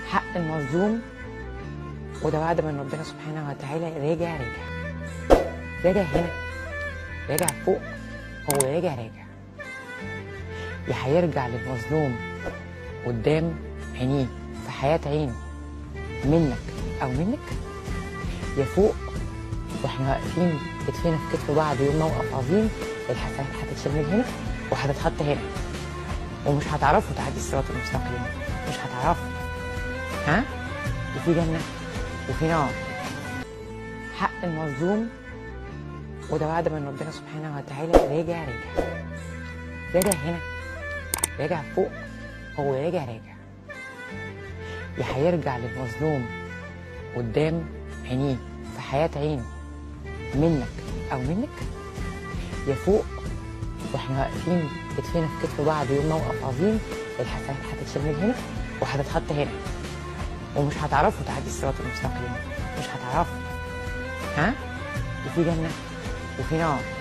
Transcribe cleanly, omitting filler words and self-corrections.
حق المظلوم، وده وعد من ربنا سبحانه وتعالى. راجع راجع هنا، راجع فوق، هو راجع. يا هيرجع للمظلوم قدام عينيه في حياة عينه منك أو منك، يا فوق واحنا واقفين كتفنا في كتف بعض يوم موقف عظيم، الحسنات هتتشال من هنا وهتتحط هنا، ومش هتعرفوا تعدي الصراط المستقيم، مش هتعرفوا. ها؟ وفي جنة وفي نار. حق المظلوم، وده وعد من ربنا سبحانه وتعالى. راجع هنا، راجع فوق، هو راجع. يا هيرجع للمظلوم قدام عينيه في حياة عينه منك أو منك، يا فوق واحنا واقفين كتفنا في كتف بعض يوم موقف عظيم، الحسنات هتتشال من هنا وهتتحط هنا، ومش هتعرفوا تعدي الصراط المستقيم، مش هتعرفوا. ها؟ وفي جنة وفي نار.